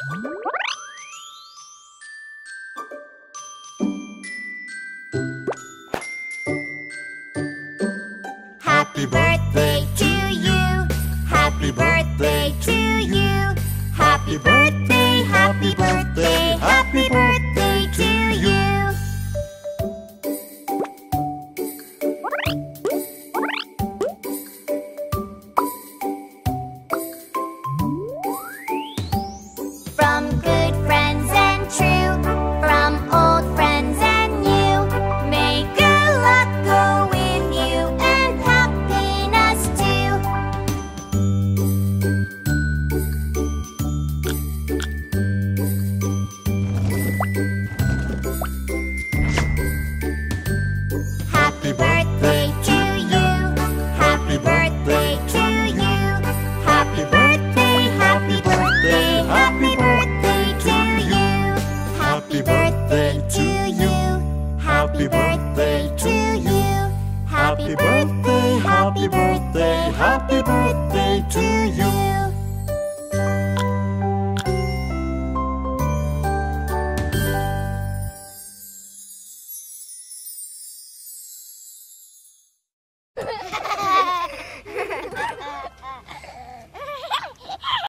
Happy birthday to you. Happy birthday to you. Happy birthday, happy birthday, happy birthday to you. From good friends and true, from old friends and new, may good luck go with you and happiness too. Happy birthday to you. Happy birthday to you. Happy birthday, happy birthday, happy birthday to you. Happy birthday to you. Happy birthday to you. Happy birthday, happy birthday, happy birthday to you.